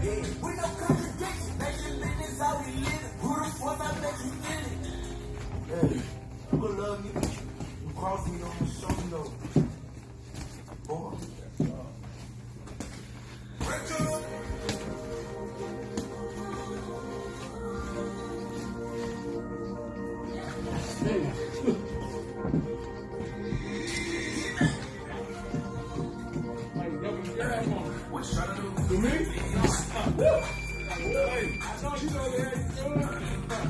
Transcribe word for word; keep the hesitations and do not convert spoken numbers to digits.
Yeah, with no contradiction. Make you live this how we live it. Who the fuck I bet you get it? Yeah, you gonna love me. You cross me on the shoulder. Boy. What's trying to do? To me? Hey, I thought you know that.